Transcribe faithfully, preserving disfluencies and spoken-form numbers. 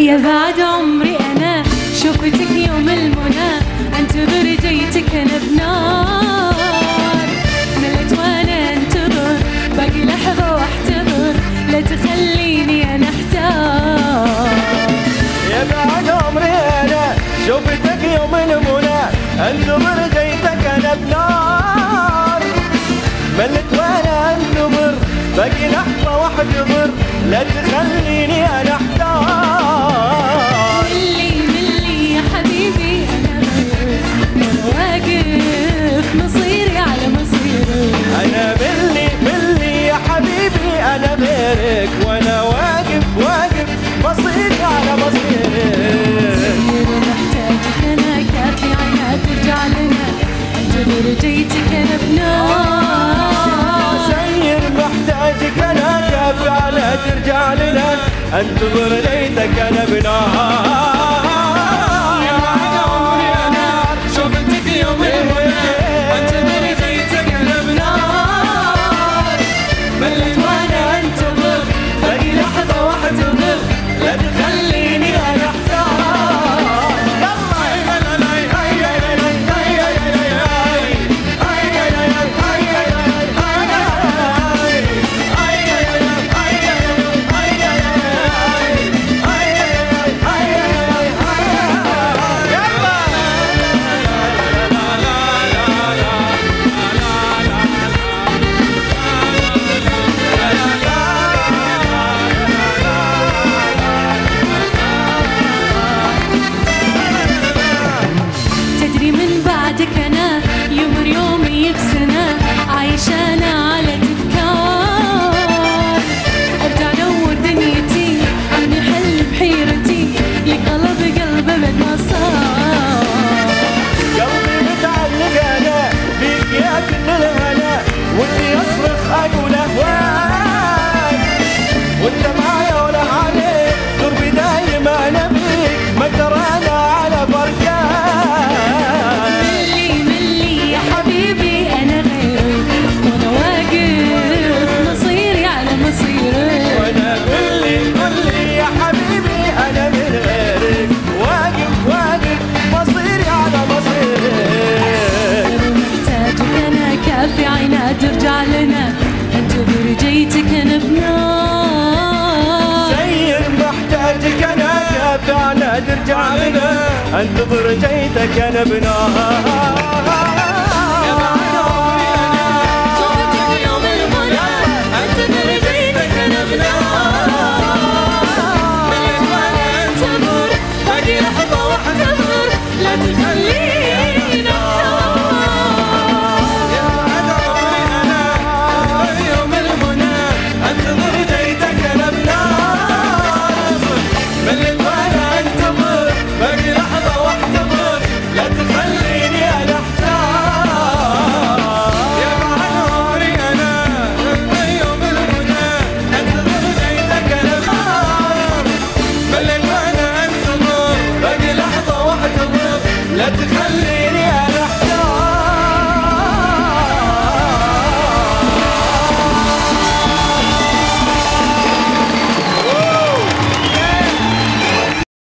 يا بعد عمري أنا شوفتك يوم المنى، انتظر جيتك أنا بنار. ملت وأنا انتظر باقي لحظة واحتضر، لا تخليني أنا أحتار. يا بعد عمري أنا شوفتك يوم المنى، انتظر جيتك أنا بنار. ملت وأنا انتظر باقي لحظة واحتضر، لا تخليني أنا أحتار. ملي ملي يا حبيبي أنا غيرك، وأنا واقف مصيري على مصيرك. أنا ملي ملي يا حبيبي أنا غيرك، وأنا واقف واقف مصيري على مصيرك. سير محتاجك أنا كافي عناد ترجع لنا، انتظر جيتك أنا بنار. سير محتاجك أنا كافي على ترجع لنا، انتظر ليتك أنا بنار. يا بعد عمري أنا شوفتك يوم المنى، انتظر جيتك أنا بنار. ملت وأنا انتظر باقي لحظة واحتضر، لا تخليني أنا أحتار. تدري من بعدك أنا يمر يومي بسنة، عايشة أنا على تذكار. أرجع نور دنيتي عني حل بحيرتي، لقلب قلب أبد ما صار. قلبي متعلق أنا بيك يا كل الهنا، واللي يصرخ أقول أهواك، وأنت معايا ولا عليك، قربي دايم أنا بيك، ما أقدر أنا على بركاك. ملي ملي يا حبيبي أنا غيرك، وأنا واقف مصيري على مصيرك. وأنا ملي ملي يا حبيبي أنا من غيرك، واقف واقف مصيري على مصيرك. محتاجك أنا كافي عناد ترجع لنا، انتظر جيتك أنا بنار. سير محتاجك أنا كافي على ترجع لنا، انتظر جيتك أنا بنار.